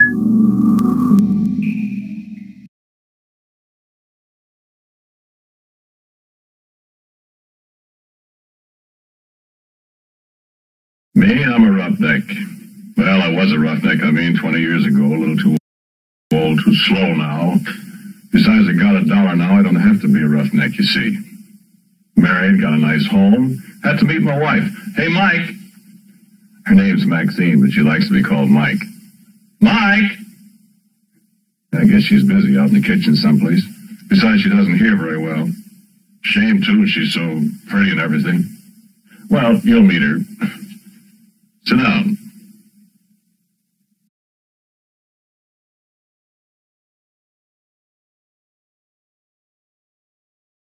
Me, I'm a roughneck. Well, I was a roughneck, 20 years ago. A little too old, too slow now. Besides, I got $1 now. I don't have to be a roughneck, you see. Married, got a nice home. Had to meet my wife. Hey, Mike. Her name's Maxine, but she likes to be called Mike. Mike! I guess she's busy out in the kitchen someplace. Besides, she doesn't hear very well. Shame, too, she's so pretty and everything. Well, you'll meet her. Sit down.